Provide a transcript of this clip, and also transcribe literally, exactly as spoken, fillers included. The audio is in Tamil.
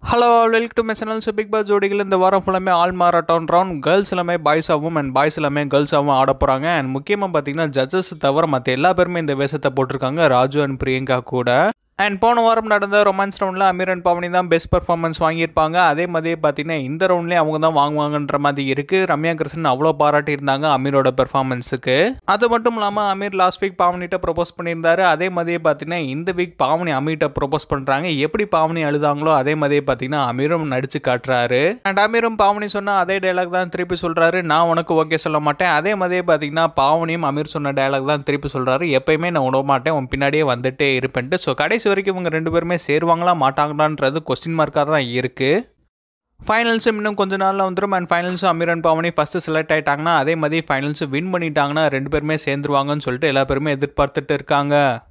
Hello welcome to my channel. So Bigg Boss ஜோடிகள் இந்த வாரம் ஃபுல்லாமே ஆல் மாரட்டான் ரவுண்ட் கேர்ள்ஸ் எல்லாமே பாய்ஸாகவும் அண்ட் பாய்ஸ் எல்லாமே கேர்ள்ஸாகவும் ஆட போகிறாங்க. அண்ட் முக்கியமாக பார்த்தீங்கன்னா ஜட்ஜஸ் தவிர மற்ற எல்லா பேருமே இந்த வேஷத்தை போட்டிருக்காங்க, ராஜு அண்ட் பிரியங்கா கூட. அண்ட் போன வாரம் நடந்த ரொமான்ஸ் ரவுண்டில் அமீர் அண்ட் பவனி தான் பெஸ்ட் பர்ஃபார்மன்ஸ் வாங்கியிருப்பாங்க. அதே மாதிரியே பார்த்தீங்கன்னா இந்த ரவுண்ட்லேயே அவங்க தான் வாங்குவாங்கன்ற மாதிரி இருக்குது. ரம்யா கிருஷ்ணன் அவ்வளோ பாராட்டியிருந்தாங்க அமீரோட பெர்ஃபார்மன்ஸுக்கு. அது மட்டும் இல்லாமல் அமீர் லாஸ்ட் வீக் பாவனிட்ட ப்ரொபோஸ் பண்ணியிருந்தாரு. அதே மாதிரியே பார்த்தீங்கன்னா இந்த வீக் பாவனி அமீர்கிட்ட ப்ரொபோஸ் பண்ணுறாங்க. எப்படி பாவனி அழுதாங்களோ அதே மாதிரியே பார்த்தீங்கன்னா அமீரும் நடிச்சு காட்டுறாரு. அண்ட் அமீரும் பாவனி சொன்னால் அதே டைலாக் தான் திருப்பி சொல்கிறாரு, நான் உனக்கு ஓகே சொல்ல மாட்டேன். அதே மாதிரியே பார்த்தீங்கன்னா பாவனியும் அமீர் சொன்ன டைலாக் தான் திருப்பி சொல்கிறாரு, எப்பயுமே நான் விட மாட்டேன், உன் பின்னாடியே வந்துட்டே இருப்பேன்ட்டு. ஸோ கடைசி வரைக்கும் இவங்க ரெண்டு பேருமே சேருவாங்களா மாட்டாங்களான்றது கொஸ்டின் மார்க்காக தான் இருக்குது. ஃபைனல்ஸும் இன்னும் கொஞ்ச நாளில் வந்துடும். அண்ட் ஃபைனல்ஸும் Amir and Pavani first select ஆகிட்டாங்கன்னா அதே மாதிரி ஃபைனல்ஸும் வின் பண்ணிட்டாங்கன்னா ரெண்டு பேருமே சேர்ந்துருவாங்கன்னு சொல்லிட்டு எல்லா பேருமே எதிர்பார்த்துட்டு இருக்காங்க.